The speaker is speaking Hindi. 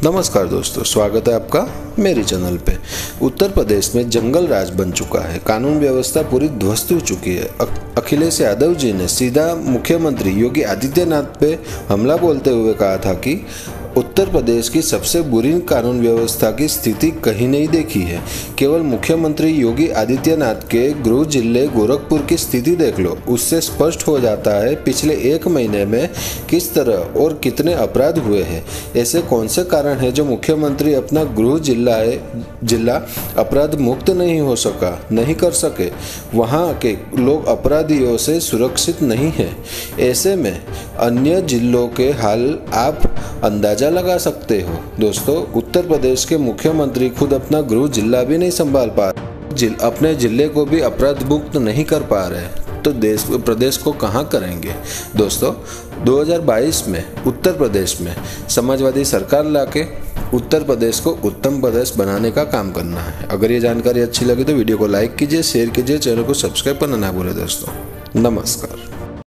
नमस्कार दोस्तों, स्वागत है आपका मेरे चैनल पे। उत्तर प्रदेश में जंगल राज बन चुका है, कानून व्यवस्था पूरी ध्वस्त हो चुकी है। अखिलेश यादव जी ने सीधा मुख्यमंत्री योगी आदित्यनाथ पे हमला बोलते हुए कहा था कि उत्तर प्रदेश की सबसे बुरी कानून व्यवस्था की स्थिति कहीं नहीं देखी है। केवल मुख्यमंत्री योगी आदित्यनाथ के गृह जिले गोरखपुर की स्थिति देख लो, उससे स्पष्ट हो जाता है पिछले एक महीने में किस तरह और कितने अपराध हुए हैं। ऐसे कौन से कारण हैं जो मुख्यमंत्री अपना गृह जिला अपराध मुक्त नहीं कर सके। वहाँ के लोग अपराधियों से सुरक्षित नहीं हैं। ऐसे में अन्य जिलों के हाल आप अंदाजा लगा सकते हो। दोस्तों, उत्तर प्रदेश के मुख्यमंत्री खुद अपना गृह जिला भी नहीं संभाल पा रहे, अपने जिले को भी अपराध मुक्त नहीं कर पा रहे, तो देश प्रदेश को कहाँ करेंगे। दोस्तों, 2022 में उत्तर प्रदेश में समाजवादी सरकार लाके उत्तर प्रदेश को उत्तम प्रदेश बनाने का काम करना है। अगर ये जानकारी अच्छी लगी तो वीडियो को लाइक कीजिए, शेयर कीजिए, चैनल को सब्सक्राइब करना ना भूलें। दोस्तों, नमस्कार।